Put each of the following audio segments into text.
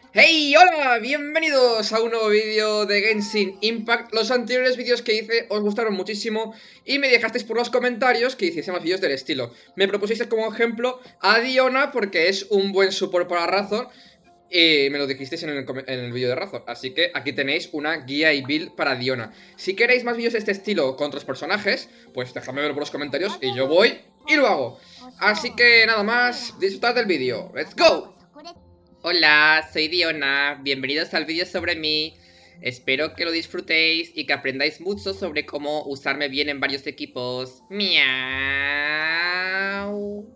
¡Hey! ¡Hola! Bienvenidos a un nuevo vídeo de Genshin Impact. Los anteriores vídeos que hice os gustaron muchísimo y me dejasteis por los comentarios que hiciese más vídeos del estilo. Me propusisteis como ejemplo a Diona porque es un buen support para Razor y me lo dijisteis en el vídeo de Razor. Así que aquí tenéis una guía y build para Diona. Si queréis más vídeos de este estilo con otros personajes, pues dejadme verlo por los comentarios y yo voy y lo hago. Así que nada más, disfrutad del vídeo. ¡Let's go! Hola, soy Diona, bienvenidos al vídeo sobre mí. Espero que lo disfrutéis y que aprendáis mucho sobre cómo usarme bien en varios equipos. Miau.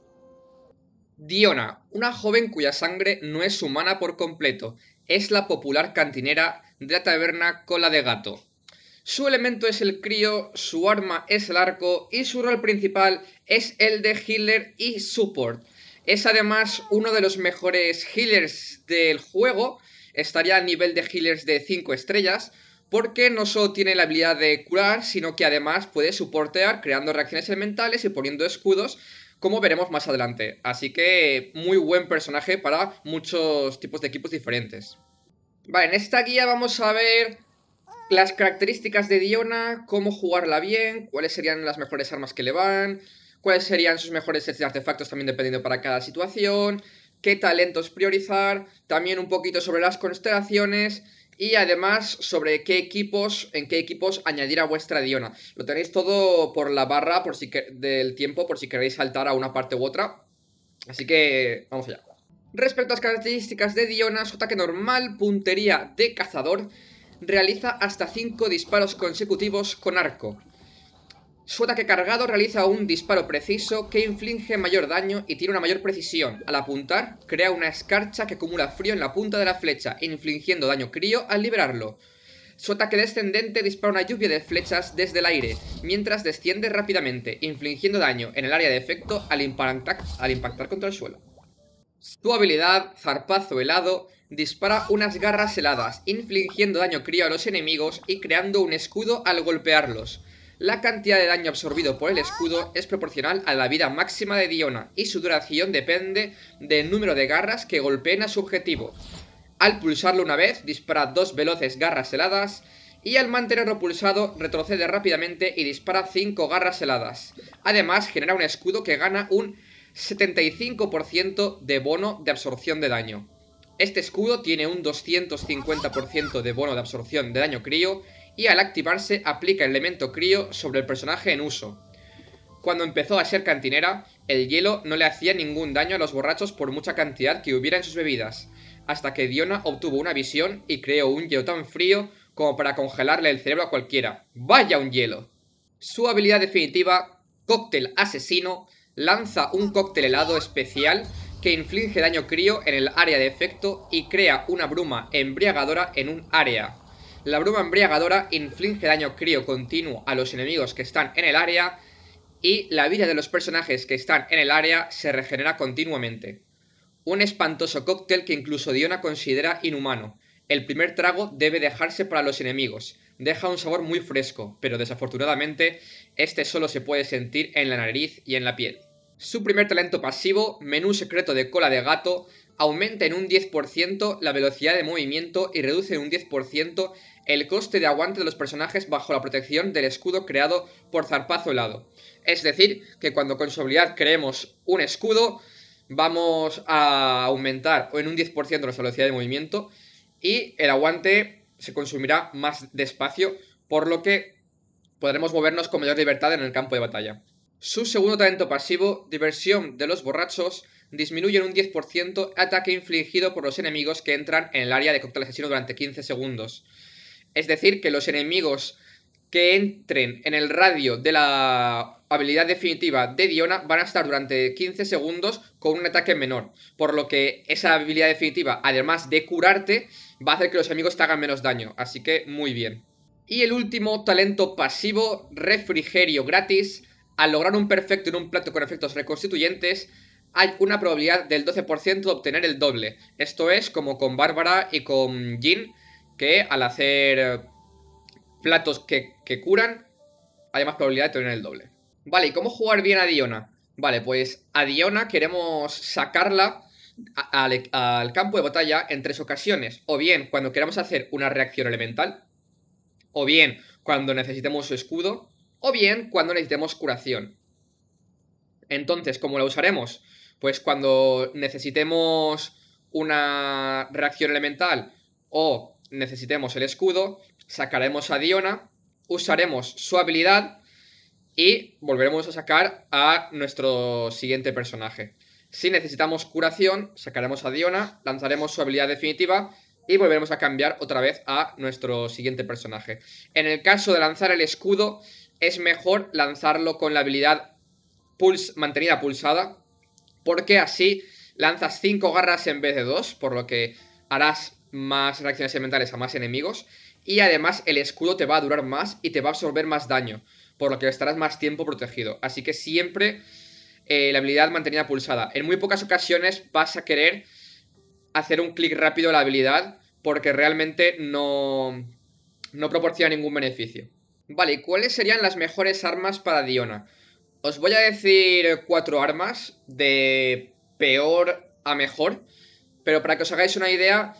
Diona, una joven cuya sangre no es humana por completo, es la popular cantinera de la taberna Cola de Gato. Su elemento es el crío, su arma es el arco y su rol principal es el de healer y support. Es además uno de los mejores healers del juego, estaría a nivel de healers de 5 estrellas, porque no solo tiene la habilidad de curar, sino que además puede soportear creando reacciones elementales y poniendo escudos, como veremos más adelante. Así que muy buen personaje para muchos tipos de equipos diferentes. Vale, en esta guía vamos a ver las características de Diona, cómo jugarla bien, cuáles serían las mejores armas que le van, cuáles serían sus mejores sets de artefactos también dependiendo para cada situación, qué talentos priorizar, también un poquito sobre las constelaciones y además sobre qué equipos, en qué equipos añadir a vuestra Diona. Lo tenéis todo por la barra por si del tiempo por si queréis saltar a una parte u otra. Así que vamos allá. Respecto a las características de Diona, su ataque normal, puntería de cazador, realiza hasta 5 disparos consecutivos con arco. Su ataque cargado realiza un disparo preciso que inflige mayor daño y tiene una mayor precisión. Al apuntar, crea una escarcha que acumula frío en la punta de la flecha, infligiendo daño crío al liberarlo. Su ataque descendente dispara una lluvia de flechas desde el aire, mientras desciende rápidamente, infligiendo daño en el área de efecto al impactar contra el suelo. Su habilidad, Zarpazo Helado, dispara unas garras heladas, infligiendo daño crío a los enemigos y creando un escudo al golpearlos. La cantidad de daño absorbido por el escudo es proporcional a la vida máxima de Diona y su duración depende del número de garras que golpeen a su objetivo. Al pulsarlo una vez, dispara 2 veloces garras heladas y al mantenerlo pulsado retrocede rápidamente y dispara 5 garras heladas. Además, genera un escudo que gana un 75% de bono de absorción de daño. Este escudo tiene un 250% de bono de absorción de daño crío y al activarse aplica el elemento crío sobre el personaje en uso. Cuando empezó a ser cantinera, el hielo no le hacía ningún daño a los borrachos por mucha cantidad que hubiera en sus bebidas, hasta que Diona obtuvo una visión y creó un hielo tan frío como para congelarle el cerebro a cualquiera. ¡Vaya un hielo! Su habilidad definitiva, Cóctel Asesino, lanza un cóctel helado especial que inflige daño crío en el área de efecto y crea una bruma embriagadora en un área. La bruma embriagadora inflige daño crío continuo a los enemigos que están en el área y la vida de los personajes que están en el área se regenera continuamente. Un espantoso cóctel que incluso Diona considera inhumano. El primer trago debe dejarse para los enemigos. Deja un sabor muy fresco, pero desafortunadamente este solo se puede sentir en la nariz y en la piel. Su primer talento pasivo, menú secreto de cola de gato, aumenta en un 10% la velocidad de movimiento y reduce en un 10% el coste de aguante de los personajes bajo la protección del escudo creado por Zarpazo Helado. Es decir, que cuando con su habilidad creemos un escudo, vamos a aumentar en un 10% nuestra velocidad de movimiento y el aguante se consumirá más despacio, por lo que podremos movernos con mayor libertad en el campo de batalla. Su segundo talento pasivo, Diversión de los Borrachos, disminuye en un 10% el ataque infligido por los enemigos que entran en el área de cóctel asesino durante 15 segundos. Es decir, que los enemigos que entren en el radio de la habilidad definitiva de Diona van a estar durante 15 segundos con un ataque menor, por lo que esa habilidad definitiva, además de curarte, va a hacer que los enemigos te hagan menos daño, así que muy bien. Y el último talento pasivo, Refrigerio Gratis. Al lograr un perfecto en un plato con efectos reconstituyentes, hay una probabilidad del 12% de obtener el doble. Esto es como con Bárbara y con Jin, que al hacer platos que curan, hay más probabilidad de tener el doble. Vale, ¿y cómo jugar bien a Diona? Vale, pues a Diona queremos sacarla al campo de batalla en 3 ocasiones. O bien cuando queramos hacer una reacción elemental, o bien cuando necesitemos su escudo, o bien cuando necesitemos curación. Entonces, ¿cómo la usaremos? Pues cuando necesitemos una reacción elemental o necesitemos el escudo, sacaremos a Diona, usaremos su habilidad y volveremos a sacar a nuestro siguiente personaje. Si necesitamos curación, sacaremos a Diona, lanzaremos su habilidad definitiva y volveremos a cambiar otra vez a nuestro siguiente personaje. En el caso de lanzar el escudo, es mejor lanzarlo con la habilidad mantenida pulsada, porque así lanzas 5 garras en vez de 2, por lo que harás más reacciones elementales a más enemigos, y además el escudo te va a durar más y te va a absorber más daño, por lo que estarás más tiempo protegido. Así que siempre la habilidad mantenida pulsada. En muy pocas ocasiones vas a querer hacer un clic rápido a la habilidad, porque realmente no proporciona ningún beneficio. Vale, ¿y cuáles serían las mejores armas para Diona? Os voy a decir 4 armas de peor a mejor, pero para que os hagáis una idea,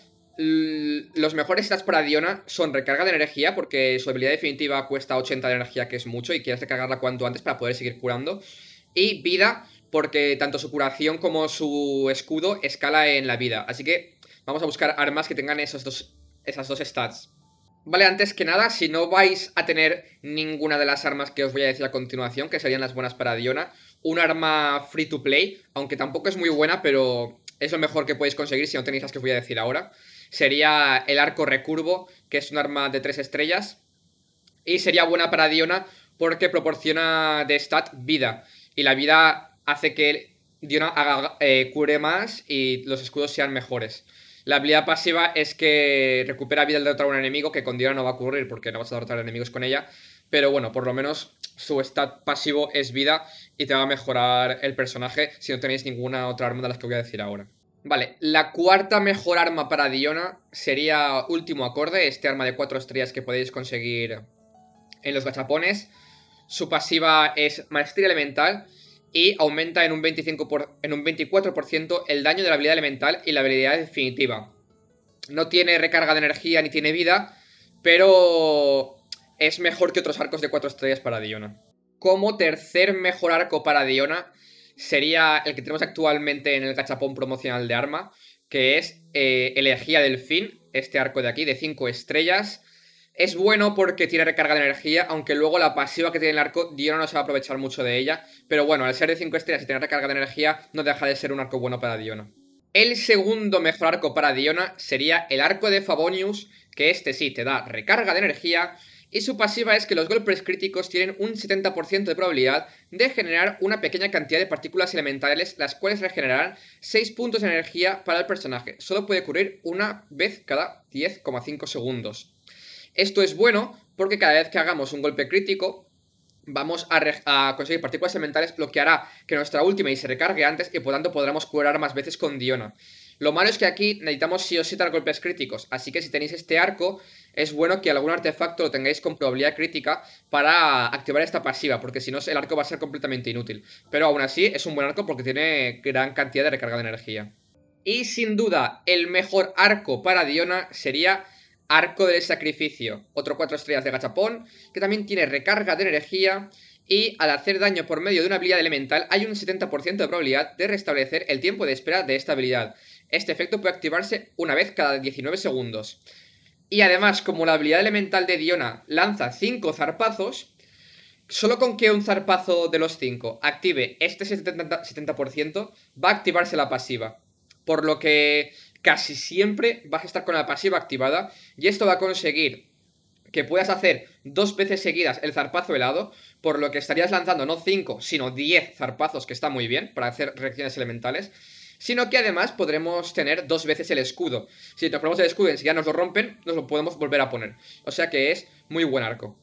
los mejores stats para Diona son recarga de energía, porque su habilidad definitiva cuesta 80 de energía, que es mucho, y quieres recargarla cuanto antes para poder seguir curando. Y vida, porque tanto su curación como su escudo escala en la vida. Así que vamos a buscar armas que tengan esas dos stats. Vale, antes que nada, si no vais a tener ninguna de las armas que os voy a decir a continuación, que serían las buenas para Diona, un arma free to play, aunque tampoco es muy buena, pero es lo mejor que podéis conseguir si no tenéis las que os voy a decir ahora, sería el arco recurvo, que es un arma de 3 estrellas, y sería buena para Diona porque proporciona de stat vida, y la vida hace que Diona cure más y los escudos sean mejores. La habilidad pasiva es que recupera vida al derrotar a un enemigo, que con Diona no va a ocurrir porque no vas a derrotar enemigos con ella. Pero bueno, por lo menos su stat pasivo es vida y te va a mejorar el personaje si no tenéis ninguna otra arma de las que voy a decir ahora. Vale, la cuarta mejor arma para Diona sería Último Acorde, este arma de 4 estrellas que podéis conseguir en los gachapones. Su pasiva es Maestría Elemental y aumenta en un 24% el daño de la habilidad elemental y la habilidad definitiva. No tiene recarga de energía ni tiene vida, pero es mejor que otros arcos de 4 estrellas para Diona. Como tercer mejor arco para Diona sería el que tenemos actualmente en el gachapón promocional de arma, que es Elegía del Fin, este arco de aquí de 5 estrellas. Es bueno porque tiene recarga de energía, aunque luego la pasiva que tiene el arco, Diona no se va a aprovechar mucho de ella. Pero bueno, al ser de 5 estrellas y tener recarga de energía, no deja de ser un arco bueno para Diona. El segundo mejor arco para Diona sería el arco de Favonius, que este sí te da recarga de energía, y su pasiva es que los golpes críticos tienen un 70% de probabilidad de generar una pequeña cantidad de partículas elementales, las cuales regenerarán 6 puntos de energía para el personaje. Solo puede ocurrir una vez cada 10,5 segundos. Esto es bueno porque cada vez que hagamos un golpe crítico vamos a conseguir partículas elementales, lo que hará que nuestra ultimate se recargue antes y por tanto podremos curar más veces con Diona. Lo malo es que aquí necesitamos sí o sí dar golpes críticos, así que si tenéis este arco es bueno que algún artefacto lo tengáis con probabilidad crítica para activar esta pasiva, porque si no el arco va a ser completamente inútil. Pero aún así es un buen arco porque tiene gran cantidad de recarga de energía. Y sin duda el mejor arco para Diona sería Arco del Sacrificio, otro 4 estrellas de gachapón, que también tiene recarga de energía y al hacer daño por medio de una habilidad elemental hay un 70% de probabilidad de restablecer el tiempo de espera de esta habilidad. Este efecto puede activarse una vez cada 19 segundos. Y además, como la habilidad elemental de Diona lanza 5 zarpazos, solo con que un zarpazo de los 5 active este 70% va a activarse la pasiva. Por lo que casi siempre vas a estar con la pasiva activada y esto va a conseguir que puedas hacer 2 veces seguidas el zarpazo helado, por lo que estarías lanzando no 5, sino 10 zarpazos, que está muy bien para hacer reacciones elementales, sino que además podremos tener 2 veces el escudo. Si nos ponemos el escudo y enseguida nos lo rompen, nos lo podemos volver a poner. O sea que es muy buen arco.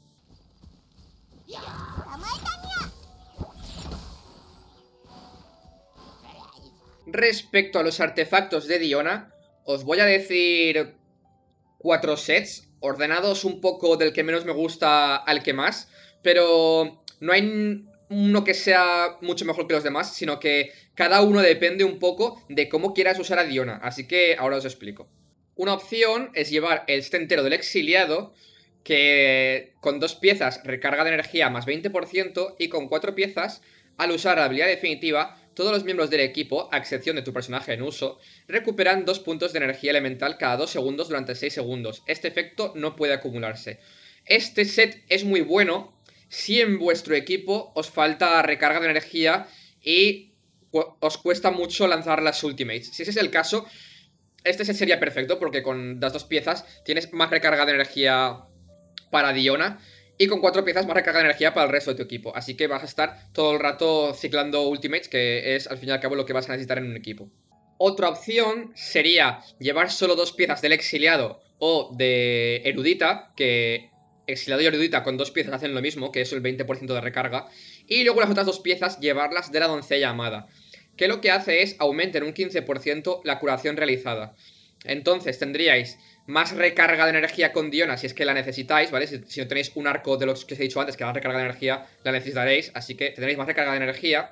Respecto a los artefactos de Diona, os voy a decir 4 sets, ordenados un poco del que menos me gusta al que más, pero no hay uno que sea mucho mejor que los demás, sino que cada uno depende un poco de cómo quieras usar a Diona, así que ahora os explico. Una opción es llevar el set entero del exiliado, que con 2 piezas recarga de energía más 20% y con 4 piezas, al usar la habilidad definitiva, todos los miembros del equipo, a excepción de tu personaje en uso, recuperan 2 puntos de energía elemental cada 2 segundos durante 6 segundos. Este efecto no puede acumularse. Este set es muy bueno si en vuestro equipo os falta recarga de energía y os cuesta mucho lanzar las ultimates. Si ese es el caso, este set sería perfecto porque con las 2 piezas tienes más recarga de energía para Diona y con 4 piezas más recarga de energía para el resto de tu equipo. Así que vas a estar todo el rato ciclando ultimates, que es al fin y al cabo lo que vas a necesitar en un equipo. Otra opción sería llevar solo 2 piezas del exiliado o de erudita, que exiliado y erudita con 2 piezas hacen lo mismo, que es el 20% de recarga, y luego las otras 2 piezas llevarlas de la doncella amada, que lo que hace es aumentar en un 15% la curación realizada. Entonces tendríais más recarga de energía con Diona si es que la necesitáis, ¿vale? Si no tenéis un arco de los que os he dicho antes, que la recarga de energía la necesitaréis, así que tendréis más recarga de energía.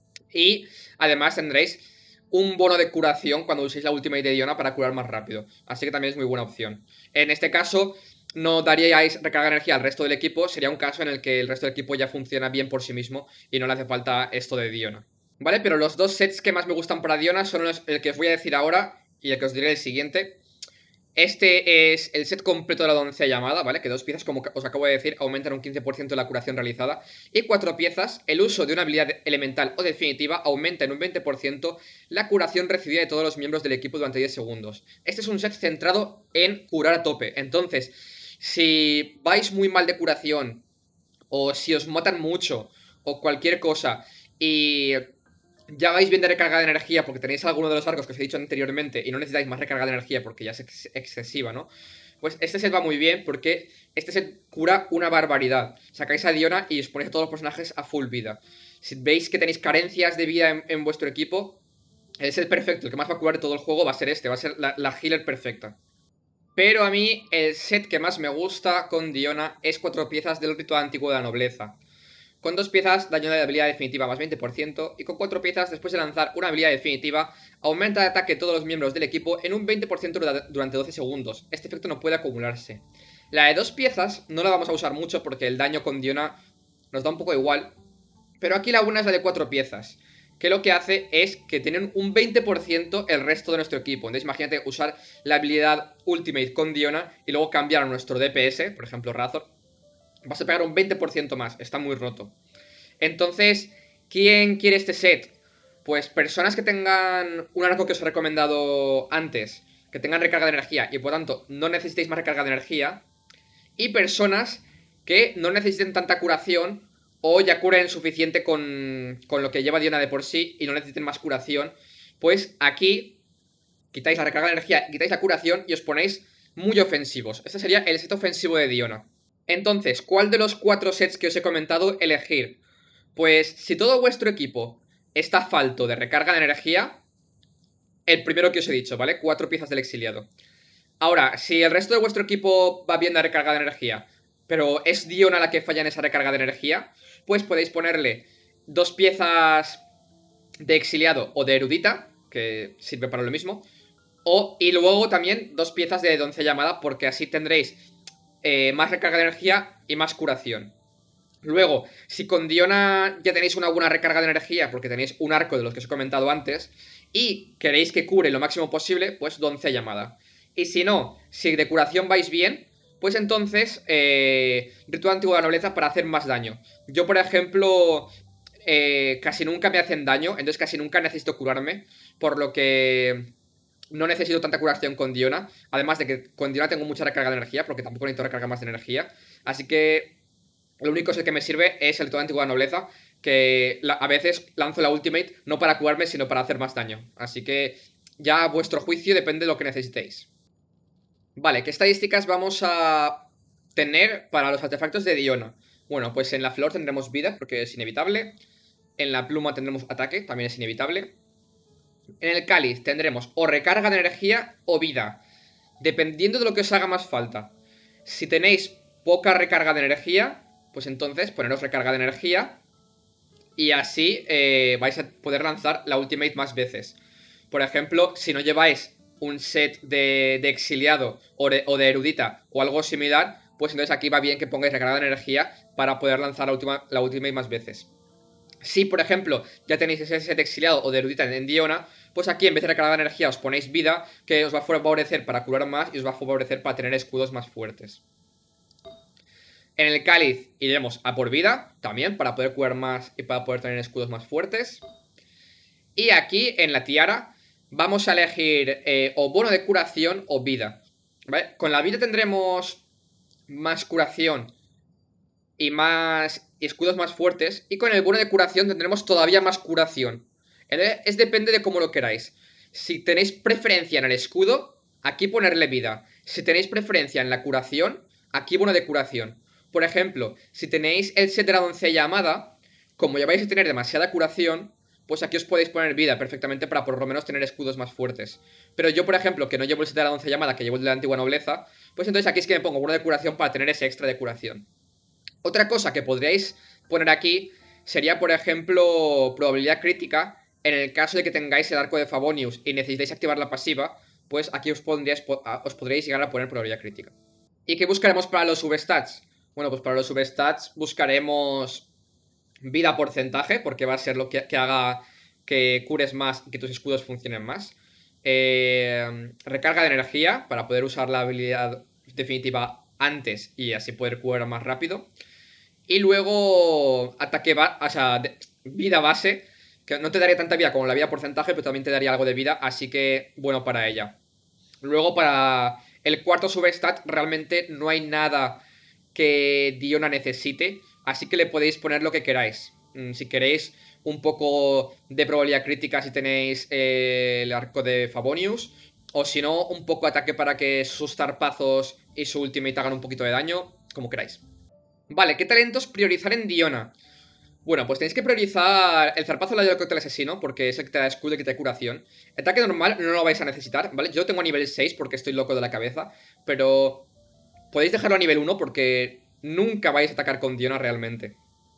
Y además tendréis un bono de curación cuando uséis la ultimate de Diona para curar más rápido. Así que también es muy buena opción. En este caso, no daríais recarga de energía al resto del equipo. Sería un caso en el que el resto del equipo ya funciona bien por sí mismo y no le hace falta esto de Diona. ¿Vale? Pero los 2 sets que más me gustan para Diona son el que os voy a decir ahora y el que os diré el siguiente. Este es el set completo de la doncella amada, ¿vale? Que 2 piezas, como os acabo de decir, aumentan un 15% la curación realizada. Y 4 piezas, el uso de una habilidad elemental o definitiva aumenta en un 20% la curación recibida de todos los miembros del equipo durante 10 segundos. Este es un set centrado en curar a tope. Entonces, si vais muy mal de curación, o si os matan mucho, o cualquier cosa, y ya vais bien de recarga de energía porque tenéis alguno de los arcos que os he dicho anteriormente y no necesitáis más recarga de energía porque ya es excesiva, ¿no? Pues este set va muy bien porque este set cura una barbaridad. Sacáis a Diona y os ponéis a todos los personajes a full vida. Si veis que tenéis carencias de vida en vuestro equipo, el set perfecto, el que más va a curar de todo el juego va a ser este, va a ser la healer perfecta. Pero a mí el set que más me gusta con Diona es 4 piezas del ritual antiguo de la nobleza. Con 2 piezas, daño de habilidad definitiva más 20%, y con 4 piezas, después de lanzar una habilidad definitiva, aumenta el ataque de todos los miembros del equipo en un 20% durante 12 segundos. Este efecto no puede acumularse. La de 2 piezas no la vamos a usar mucho porque el daño con Diona nos da un poco igual, pero aquí la buena es la de 4 piezas, que lo que hace es que tienen un 20% el resto de nuestro equipo. Entonces imagínate usar la habilidad Ultimate con Diona y luego cambiar a nuestro DPS, por ejemplo Razor. Vas a pegar un 20% más, está muy roto. Entonces, ¿quién quiere este set? Pues personas que tengan un arco que os he recomendado antes, que tengan recarga de energía y por tanto no necesitéis más recarga de energía. Y personas que no necesiten tanta curación o ya curen suficiente con lo que lleva Diona de por sí y no necesiten más curación. Pues aquí quitáis la recarga de energía, quitáis la curación y os ponéis muy ofensivos. Este sería el set ofensivo de Diona. Entonces, ¿cuál de los 4 sets que os he comentado elegir? Pues si todo vuestro equipo está falto de recarga de energía, el primero que os he dicho, ¿vale? 4 piezas del exiliado. Ahora, si el resto de vuestro equipo va bien de recarga de energía, pero es Diona la que falla en esa recarga de energía, pues podéis ponerle 2 piezas de exiliado o de erudita, que sirve para lo mismo, y luego también 2 piezas de doncella amada, porque así tendréis más recarga de energía y más curación. Luego, si con Diona ya tenéis una buena recarga de energía, porque tenéis un arco de los que os he comentado antes, y queréis que cure lo máximo posible, pues doncella amada. Y si no, si de curación vais bien, pues entonces ritual antiguo de la nobleza para hacer más daño. Yo, por ejemplo, casi nunca me hacen daño, entonces casi nunca necesito curarme, por lo que no necesito tanta curación con Diona. Además de que con Diona tengo mucha recarga de energía, porque tampoco necesito recarga más de energía. Así que lo único que me sirve es el todo antiguo de la nobleza, que a veces lanzo la ultimate no para curarme, sino para hacer más daño. Así que ya a vuestro juicio depende de lo que necesitéis. Vale, ¿qué estadísticas vamos a tener para los artefactos de Diona? Bueno, pues en la flor tendremos vida, porque es inevitable. En la pluma tendremos ataque, también es inevitable. En el cáliz tendremos o recarga de energía o vida, dependiendo de lo que os haga más falta. Si tenéis poca recarga de energía, pues entonces poneros recarga de energía. Y así vais a poder lanzar la ultimate más veces. Por ejemplo, si no lleváis un set de exiliado o de erudita o algo similar, pues entonces aquí va bien que pongáis recarga de energía para poder lanzar la ultimate más veces. Si, por ejemplo, ya tenéis ese set exiliado o de erudita en Diona, pues aquí en vez de recargar energía os ponéis vida, que os va a favorecer para curar más y os va a favorecer para tener escudos más fuertes. En el cáliz iremos a por vida, también, para poder curar más y para poder tener escudos más fuertes. Y aquí, en la tiara, vamos a elegir o bono de curación o vida, ¿vale? Con la vida tendremos más curación y más escudos más fuertes. Y con el bono de curación tendremos todavía más curación. Depende de cómo lo queráis. Si tenéis preferencia en el escudo, aquí ponerle vida. Si tenéis preferencia en la curación, aquí bono de curación. Por ejemplo, si tenéis el set de la doncella amada, como ya vais a tener demasiada curación, pues aquí os podéis poner vida perfectamente para por lo menos tener escudos más fuertes. Pero yo, por ejemplo, que no llevo el set de la doncella amada, que llevo el de la antigua nobleza, pues entonces aquí es que me pongo bono de curación para tener ese extra de curación. Otra cosa que podríais poner aquí sería, por ejemplo, probabilidad crítica. En el caso de que tengáis el arco de Favonius y necesitéis activar la pasiva, pues aquí os podréis llegar a poner probabilidad crítica. ¿Y qué buscaremos para los substats? Bueno, pues para los substats buscaremos vida porcentaje, porque va a ser lo que haga que cures más y que tus escudos funcionen más. Recarga de energía, para poder usar la habilidad definitiva antes y así poder curar más rápido. Y luego vida base, que no te daría tanta vida como la vida porcentaje, pero también te daría algo de vida, así que bueno para ella. Luego para el cuarto substat realmente no hay nada que Diona necesite, así que le podéis poner lo que queráis. Si queréis un poco de probabilidad crítica si tenéis el arco de Favonius, o si no, un poco ataque para que sus zarpazos y su ultimate hagan un poquito de daño, como queráis. Vale, ¿qué talentos priorizar en Diona? Bueno, pues tenéis que priorizar el zarpazo del cóctel asesino, porque es el que te da escudo y que te da curación. Ataque normal no lo vais a necesitar, ¿vale? Yo lo tengo a nivel 6 porque estoy loco de la cabeza, pero podéis dejarlo a nivel 1 porque nunca vais a atacar con Diona realmente.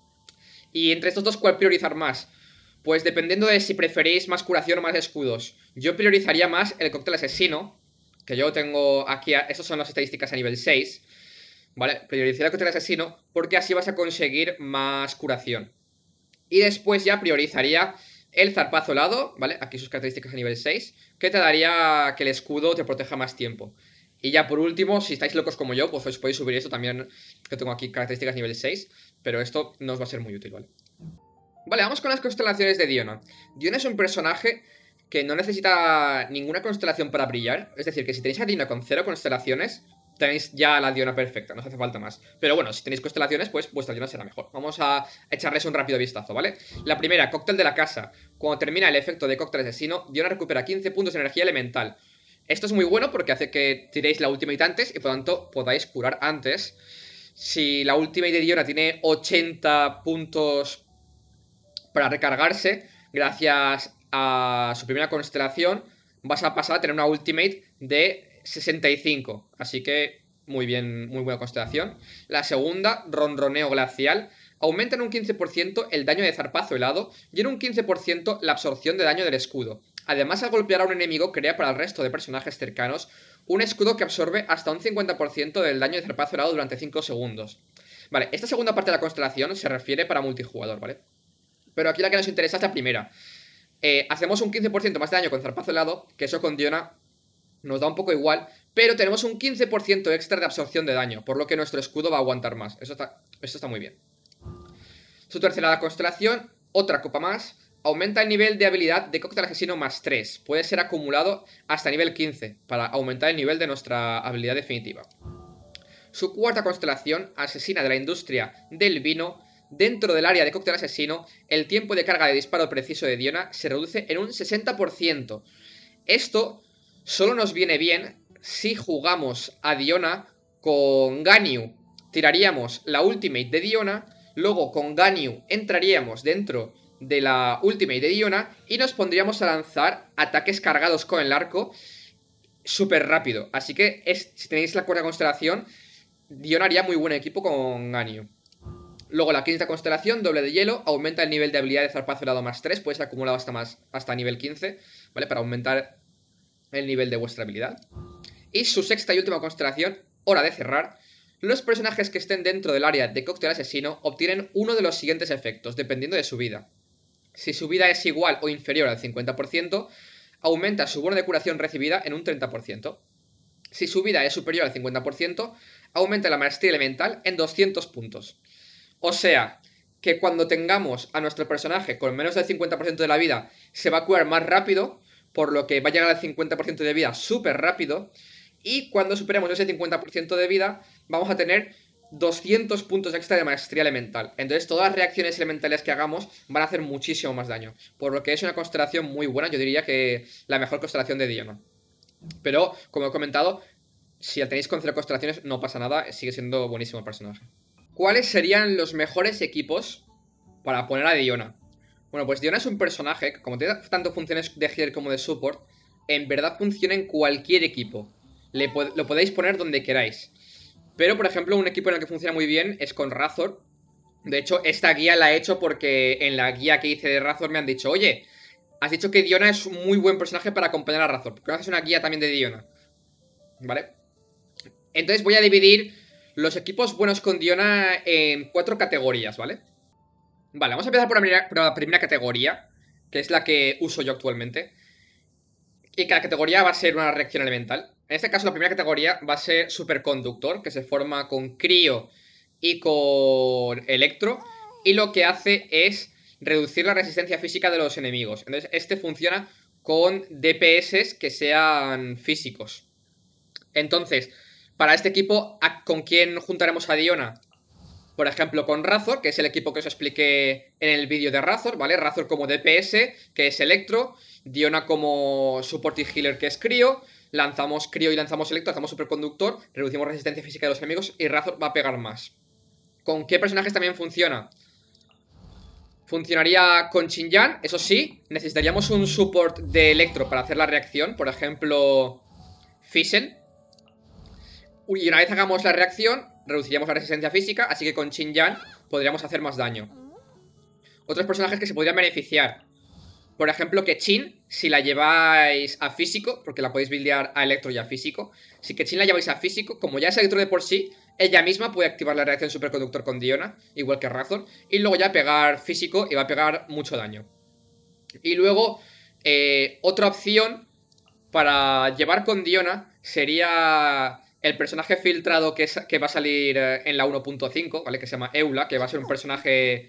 Y entre estos dos, ¿cuál priorizar más? Pues dependiendo de si preferís más curación o más escudos. Yo priorizaría más el cóctel asesino, que yo tengo aquí, esas son las estadísticas a nivel 6. ¿Vale? Priorizaría el cóctel asesino porque así vas a conseguir más curación. Y después ya priorizaría el zarpazo helado, ¿vale? Aquí sus características a nivel 6, que te daría que el escudo te proteja más tiempo. Y ya por último, si estáis locos como yo, pues os podéis subir esto también, que tengo aquí características nivel 6, pero esto no os va a ser muy útil, ¿vale? Vale, vamos con las constelaciones de Diona. Diona es un personaje que no necesita ninguna constelación para brillar, es decir, que si tenéis a Diona con 0 constelaciones, tenéis ya la Diona perfecta, no os hace falta más. Pero bueno, si tenéis constelaciones, pues vuestra Diona será mejor. Vamos a echarles un rápido vistazo, ¿vale? La primera, cóctel de la casa. Cuando termina el efecto de cóctel asesino, Diona recupera 15 puntos de energía elemental. Esto es muy bueno porque hace que tiréis la ultimate antes y por lo tanto podáis curar antes. Si la ultimate de Diona tiene 80 puntos para recargarse, gracias a su primera constelación, vas a pasar a tener una ultimate de 65. Así que muy bien, muy buena constelación. La segunda, ronroneo glacial. Aumenta en un 15% el daño de zarpazo helado y en un 15% la absorción de daño del escudo. Además, al golpear a un enemigo, crea para el resto de personajes cercanos un escudo que absorbe hasta un 50% del daño de zarpazo helado durante 5 segundos. Vale, esta segunda parte de la constelación se refiere para multijugador, ¿vale? Pero aquí la que nos interesa es la primera. Hacemos un 15% más de daño con zarpazo helado, que eso con Diona nos da un poco igual, pero tenemos un 15% extra de absorción de daño, por lo que nuestro escudo va a aguantar más. Eso está muy bien. Su tercera constelación, otra copa más, aumenta el nivel de habilidad de cóctel asesino más 3. Puede ser acumulado hasta nivel 15, para aumentar el nivel de nuestra habilidad definitiva. Su cuarta constelación, asesina de la industria del vino. Dentro del área de cóctel asesino, el tiempo de carga de disparo preciso de Diona se reduce en un 60%. Esto solo nos viene bien si jugamos a Diona con Ganyu. Tiraríamos la ultimate de Diona, luego con Ganyu entraríamos dentro de la ultimate de Diona y nos pondríamos a lanzar ataques cargados con el arco súper rápido. Así que si tenéis la cuarta constelación, Diona haría muy buen equipo con Ganyu. Luego la quinta constelación, doble de hielo, aumenta el nivel de habilidad de zarpazo helado más 3, puede ser acumulado hasta nivel 15, ¿vale? Para aumentar el nivel de vuestra habilidad. Y su sexta y última constelación, hora de cerrar. Los personajes que estén dentro del área de cóctel asesino obtienen uno de los siguientes efectos, dependiendo de su vida. Si su vida es igual o inferior al 50%, aumenta su bono de curación recibida en un 30%. Si su vida es superior al 50%, aumenta la maestría elemental en 200 puntos. O sea, que cuando tengamos a nuestro personaje con menos del 50% de la vida, se va a curar más rápido, por lo que va a llegar al 50% de vida súper rápido. Y cuando superemos ese 50% de vida, vamos a tener 200 puntos extra de maestría elemental. Entonces todas las reacciones elementales que hagamos van a hacer muchísimo más daño. Por lo que es una constelación muy buena, yo diría que la mejor constelación de Diona. Pero, como he comentado, si la tenéis con 0 constelaciones no pasa nada, sigue siendo buenísimo el personaje. ¿Cuáles serían los mejores equipos para poner a Diona? Bueno, pues Diona es un personaje que, como tiene tanto funciones de healer como de support, en verdad funciona en cualquier equipo. Lo podéis poner donde queráis. Pero, por ejemplo, un equipo en el que funciona muy bien es con Razor. De hecho, esta guía la he hecho porque en la guía que hice de Razor me han dicho: oye, has dicho que Diona es un muy buen personaje para acompañar a Razor, ¿por qué no haces una guía también de Diona? ¿Vale? Entonces voy a dividir los equipos buenos con Diona en 4 categorías, ¿vale? Vale, vamos a empezar por la primera categoría, que es la que uso yo actualmente. Y cada categoría va a ser una reacción elemental. En este caso, la primera categoría va a ser Superconductor, que se forma con Crío y con Electro. Y lo que hace es reducir la resistencia física de los enemigos. Entonces, este funciona con DPS que sean físicos. Entonces, para este equipo, ¿con quién juntaremos a Diona? Por ejemplo, con Razor, que es el equipo que os expliqué en el vídeo de Razor, ¿vale? Razor como DPS, que es Electro. Diona como support y healer, que es Crío. Lanzamos Crío y lanzamos Electro, lanzamos Superconductor, reducimos resistencia física de los enemigos y Razor va a pegar más. ¿Con qué personajes también funciona? Funcionaría con Xinyan, eso sí, necesitaríamos un support de Electro para hacer la reacción. Por ejemplo, Fissel. Y una vez hagamos la reacción, reduciríamos la resistencia física, así que con Xinyan podríamos hacer más daño. Otros personajes que se podrían beneficiar. Por ejemplo, que Qin, si la lleváis a físico, porque la podéis buildear a Electro y a físico. Si que Qin la lleváis a físico, como ya es Electro de por sí, ella misma puede activar la reacción Superconductor con Diona, igual que Razor, y luego ya pegar físico y va a pegar mucho daño. Y luego, otra opción para llevar con Diona sería el personaje filtrado que va a salir en la 1.5, ¿vale? Que se llama Eula, que va a ser un personaje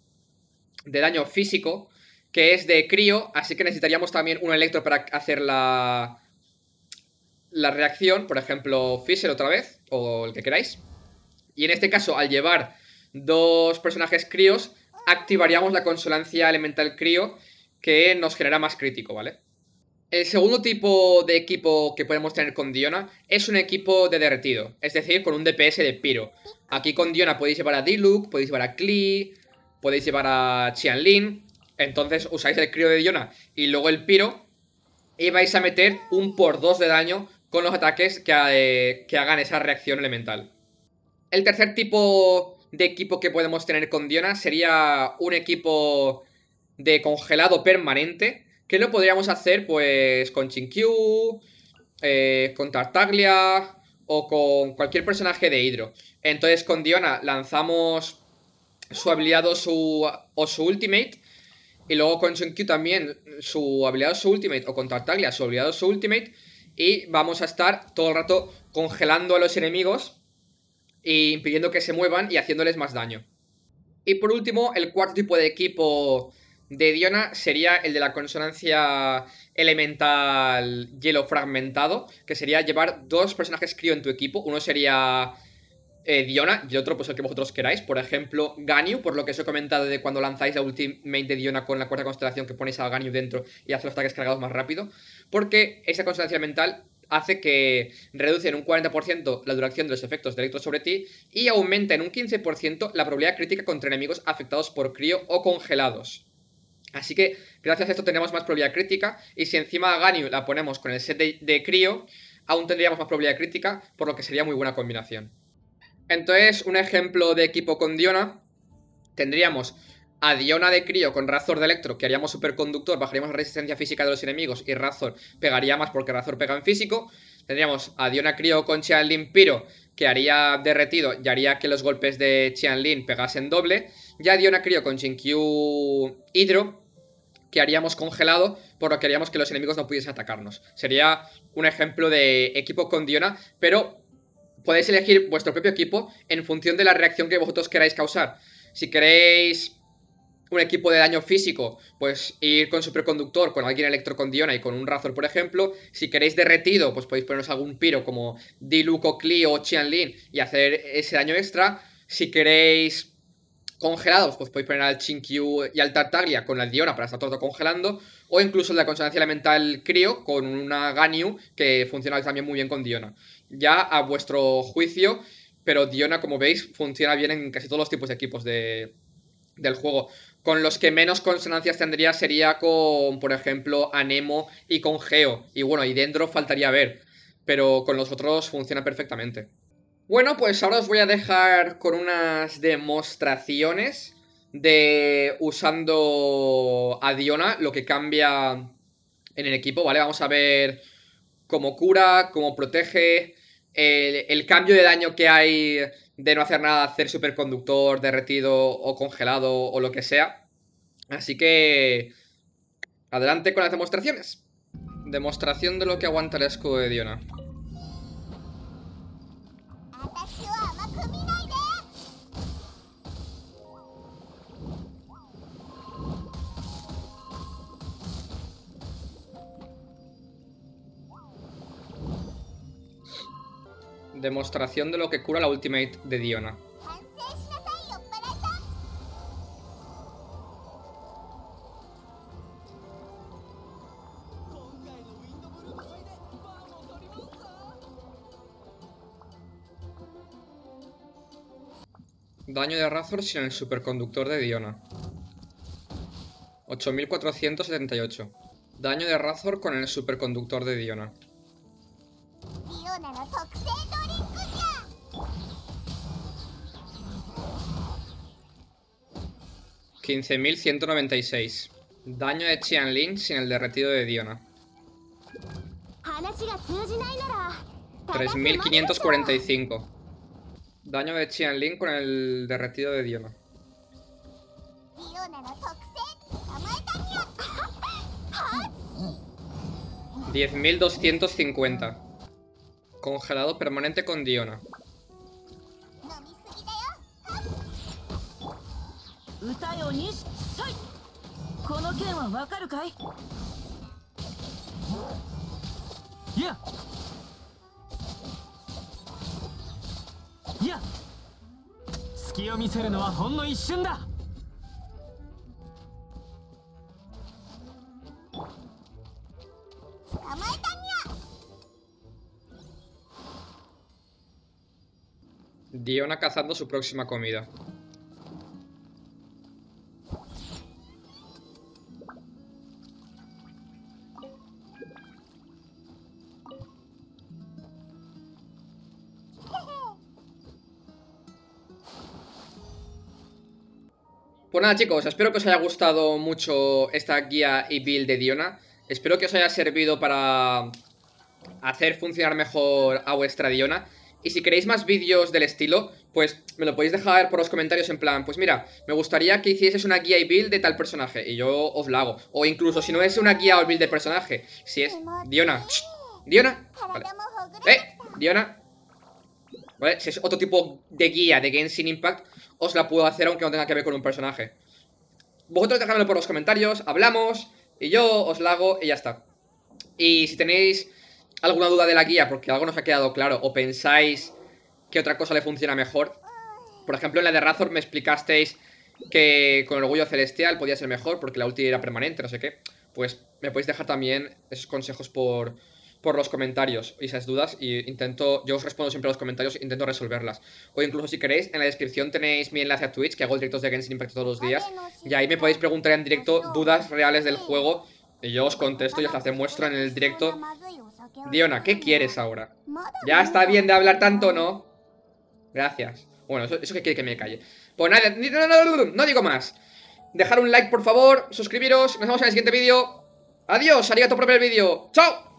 de daño físico, que es de Crío, así que necesitaríamos también un Electro para hacer la reacción, por ejemplo, Fissel otra vez, o el que queráis. Y en este caso, al llevar dos personajes críos, activaríamos la consonancia elemental crío, que nos genera más crítico, ¿vale? El segundo tipo de equipo que podemos tener con Diona es un equipo de derretido, es decir, con un DPS de Pyro. Aquí con Diona podéis llevar a Diluc, podéis llevar a Klee, podéis llevar a Qianlin. Entonces usáis el crío de Diona y luego el Pyro, y vais a meter un por 2 de daño con los ataques que hagan esa reacción elemental. El tercer tipo de equipo que podemos tener con Diona sería un equipo de congelado permanente, que lo podríamos hacer pues con Chinkyu, con Tartaglia o con cualquier personaje de Hydro. Entonces con Diona lanzamos su habilidad o su ultimate, y luego con Chinkyu también su habilidad o su ultimate, o con Tartaglia su habilidad o su ultimate, y vamos a estar todo el rato congelando a los enemigos e impidiendo que se muevan y haciéndoles más daño. Y por último, el cuarto tipo de equipo de Diona sería el de la consonancia elemental hielo fragmentado, que sería llevar dos personajes crío en tu equipo. Uno sería Diona y otro pues el que vosotros queráis. Por ejemplo, Ganyu, por lo que os he comentado de cuando lanzáis la ultimate de Diona con la cuarta constelación, que ponéis a Ganyu dentro y hace los ataques cargados más rápido. Porque esa consonancia elemental hace que reduce en un 40% la duración de los efectos de Electro sobre ti y aumenta en un 15% la probabilidad crítica contra enemigos afectados por crío o congelados. Así que gracias a esto tenemos más probabilidad crítica, y si encima a Ganyu la ponemos con el set de crío, aún tendríamos más probabilidad crítica, por lo que sería muy buena combinación. Entonces, un ejemplo de equipo con Diona tendríamos a Diona de crío con Razor de Electro, que haríamos superconductor, bajaríamos la resistencia física de los enemigos y Razor pegaría más porque Razor pega en físico. Tendríamos a Diona crío con Qianlin Pyro, que haría derretido y haría que los golpes de Qianlin pegasen doble. Y a Diona crío con Jinkyu Hidro, que haríamos congelado, por lo que haríamos que los enemigos no pudiesen atacarnos. Sería un ejemplo de equipo con Diona, pero podéis elegir vuestro propio equipo en función de la reacción que vosotros queráis causar. Si queréis un equipo de daño físico, pues ir con superconductor, con alguien electro con Diona y con un Razor, por ejemplo. Si queréis derretido, pues podéis poneros algún piro como Diluc o Klee o Qianlin y hacer ese daño extra. Si queréis congelados, pues podéis poner al Chinkyu y al Tartaglia con la Diona para estar todo congelando. O incluso la consonancia elemental Crio con una Ganyu que funciona también muy bien con Diona. Ya a vuestro juicio, pero Diona, como veis, funciona bien en casi todos los tipos de equipos del juego. Con los que menos consonancias tendría sería con, por ejemplo, Anemo y con Geo. Y bueno, y Dendro faltaría ver, pero con los otros funciona perfectamente. Bueno, pues ahora os voy a dejar con unas demostraciones de usando a Diona, lo que cambia en el equipo, ¿vale? Vamos a ver cómo cura, cómo protege, el cambio de daño que hay de no hacer nada, hacer superconductor, derretido o congelado o lo que sea. Así que adelante con las demostraciones. Demostración de lo que aguanta el escudo de Diona. Demostración de lo que cura la ultimate de Diona. Daño de Razor sin el superconductor de Diona. 8478. Daño de Razor con el superconductor de Diona. 15.196. Daño de Qianlin sin el derretido de Diona. 3.545. Daño de Qianlin con el derretido de Diona. 10.250. Congelado permanente con Diona. 隙を見せるのはほんの一瞬だ。 Diona cazando su próxima comida. Pues nada, chicos, espero que os haya gustado mucho esta guía y build de Diona. Espero que os haya servido para hacer funcionar mejor a vuestra Diona. Y si queréis más vídeos del estilo, pues me lo podéis dejar por los comentarios en plan, pues mira, me gustaría que hicieses una guía y build de tal personaje, y yo os la hago. O incluso si no es una guía o build de personaje, si es Diona. Diona, vale. Diona. ¿Vale? Si es otro tipo de guía de Genshin Impact, os la puedo hacer aunque no tenga que ver con un personaje. Vosotros dejadmelo por los comentarios, hablamos, y yo os la hago y ya está. Y si tenéis alguna duda de la guía, porque algo nos ha quedado claro, o pensáis que otra cosa le funciona mejor. Por ejemplo, en la de Razor me explicasteis que con el orgullo celestial podía ser mejor porque la ulti era permanente, no sé qué. Pues me podéis dejar también esos consejos por los comentarios y esas dudas, y yo os respondo siempre a los comentarios e intento resolverlas. O incluso si queréis, en la descripción tenéis mi enlace a Twitch, que hago directos de Genshin Impact todos los días, y ahí me podéis preguntar en directo dudas reales del juego y yo os contesto y os las demuestro en el directo. Diona, ¿qué quieres ahora? ¿Ya está bien de hablar tanto, no? Gracias. Bueno, eso que quiere que me calle. Pues nada, no digo más. Dejar un like, por favor, suscribiros. Nos vemos en el siguiente vídeo. Adiós, arigato por ver el vídeo. ¡Chao!